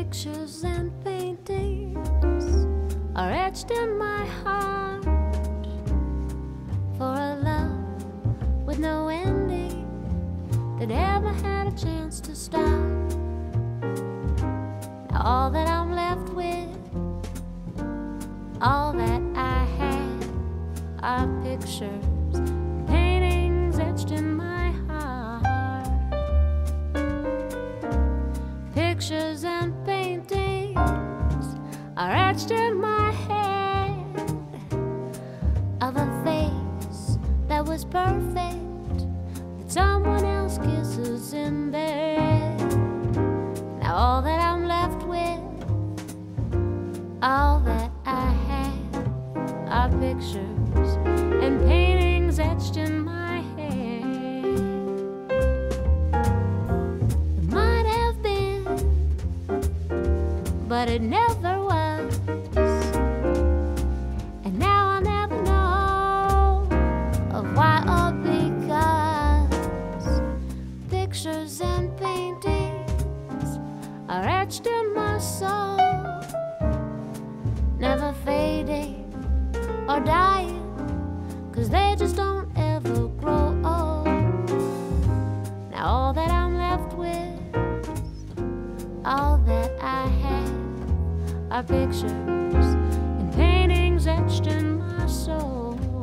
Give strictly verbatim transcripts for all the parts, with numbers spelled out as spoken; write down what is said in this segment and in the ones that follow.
Pictures and paintings are etched in my heart for a love with no ending that ever had a chance to stop. Now all that I'm left with, all that I had, are pictures, paintings etched in my heart. Pictures and paintings are etched in my head of a face that was perfect, that someone else kisses in bed. Now all that I'm left with, all that I have, are pictures and paintings etched in my head. It might have been, but it never was. And now I'll never know of why or because. Pictures and paintings are etched in my soul, never fading or dying, 'cause they just don't ever grow old. Now all that I'm left with, all that I have, are pictures and paintings etched in my soul.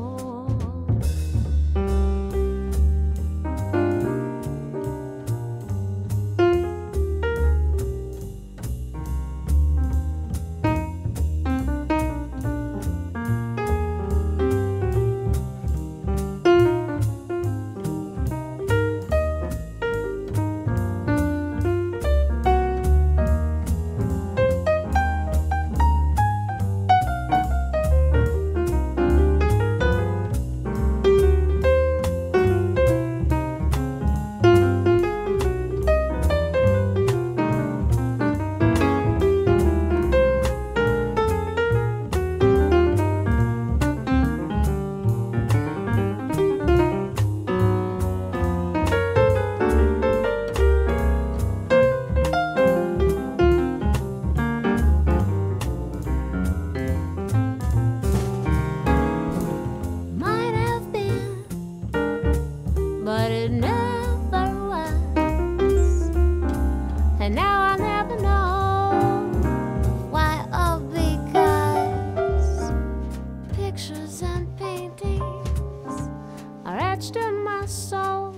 But it never was, and now I'll never know why or because. Pictures and paintings are etched in my soul,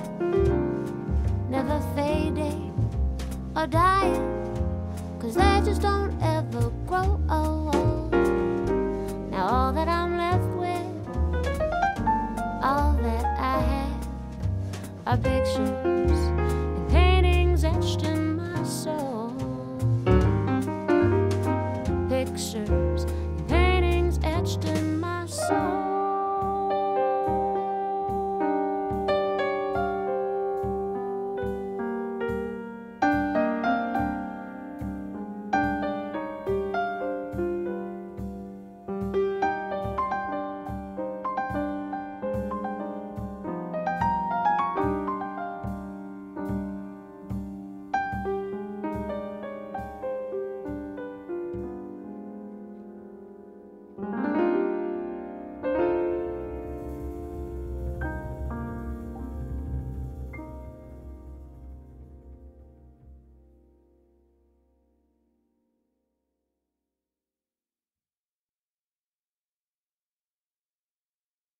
never fading or dying, 'cause they just don't ever grow old. Now all that I'm left with, all that I have, are pictures